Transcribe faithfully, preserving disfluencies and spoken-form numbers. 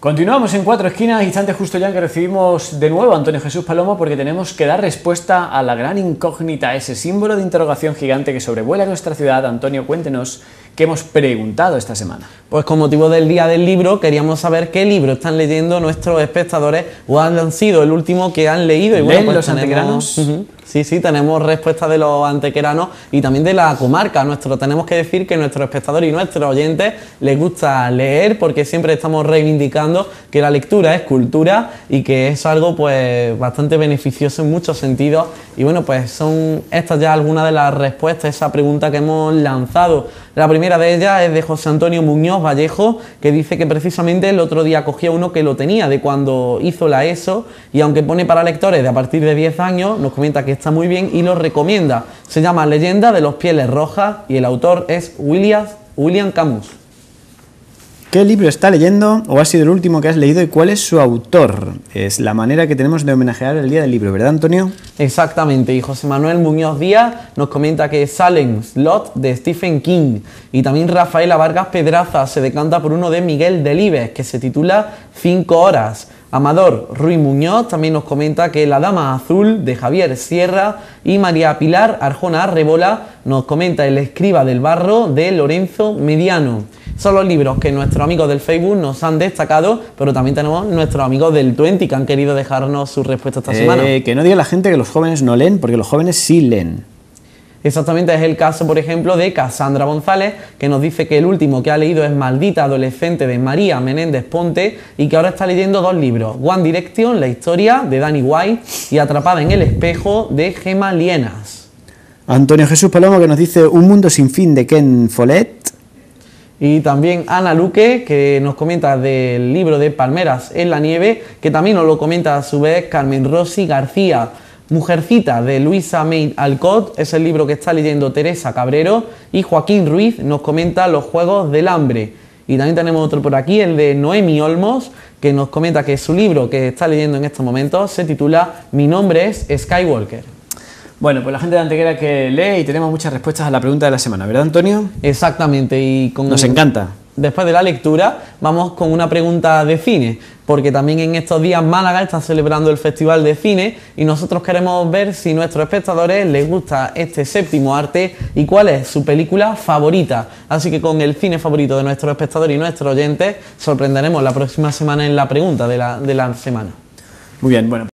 Continuamos en Cuatro Esquinas, instante justo ya en que recibimos de nuevo a Antonio Jesús Palomo, porque tenemos que dar respuesta a la gran incógnita, ese símbolo de interrogación gigante que sobrevuela nuestra ciudad. Antonio, cuéntenos qué hemos preguntado esta semana. Pues con motivo del Día del Libro queríamos saber qué libro están leyendo nuestros espectadores o han sido el último que han leído. Y bueno, ¿Leen pues los tenemos, antequeranos? Uh-huh, sí, sí, tenemos respuestas de los antequeranos y también de la comarca. Nuestro, tenemos que decir que nuestros espectadores y nuestros oyentes les gusta leer, porque siempre estamos reivindicando que la lectura es cultura y que es algo pues bastante beneficioso en muchos sentidos. Y bueno, pues son estas ya algunas de las respuestas a esa pregunta que hemos lanzado. La primera de ellas es de José Antonio Muñoz Vallejo, que dice que precisamente el otro día cogió uno que lo tenía de cuando hizo la ESO, y aunque pone para lectores de a partir de diez años, nos comenta que está muy bien y lo recomienda. Se llama Leyenda de los Pieles Rojas y el autor es William, William Camus. ¿Qué libro está leyendo o ha sido el último que has leído y cuál es su autor? Es la manera que tenemos de homenajear el Día del Libro, ¿verdad, Antonio? Exactamente, y José Manuel Muñoz Díaz nos comenta que es Salem Slot de Stephen King, y también Rafaela Vargas Pedraza se decanta por uno de Miguel Delibes que se titula Cinco Horas. Amador Ruiz Muñoz también nos comenta que La Dama Azul de Javier Sierra, y María Pilar Arjona Arrebola nos comenta El Escriba del Barro de Lorenzo Mediano. Son los libros que nuestros amigos del Facebook nos han destacado, pero también tenemos nuestros amigos del Twenty que han querido dejarnos su respuesta esta eh, semana. Que no diga la gente que los jóvenes no leen, porque los jóvenes sí leen. Exactamente, es el caso, por ejemplo, de Cassandra González, que nos dice que el último que ha leído es Maldita Adolescente de María Menéndez Ponte, y que ahora está leyendo dos libros: One Direction, la historia de Danny White, y Atrapada en el espejo de Gemma Lienas. Antonio Jesús Palomo, que nos dice Un mundo sin fin de Ken Follett. Y también Ana Luque, que nos comenta del libro de Palmeras en la nieve, que también nos lo comenta a su vez Carmen Rossi García. Mujercita de Luisa May Alcott es el libro que está leyendo Teresa Cabrero, y Joaquín Ruiz nos comenta Los Juegos del Hambre. Y también tenemos otro por aquí, el de Noemi Olmos, que nos comenta que su libro que está leyendo en estos momentos se titula Mi nombre es Skywalker. Bueno, pues la gente de Antequera que lee, y tenemos muchas respuestas a la pregunta de la semana, ¿verdad, Antonio? Exactamente, y con Nos encanta. Después de la lectura vamos con una pregunta de cine, porque también en estos días Málaga está celebrando el Festival de Cine y nosotros queremos ver si a nuestros espectadores les gusta este séptimo arte y cuál es su película favorita. Así que con el cine favorito de nuestros espectadores y nuestros oyentes sorprenderemos la próxima semana en la pregunta de la, de la semana. Muy bien, bueno.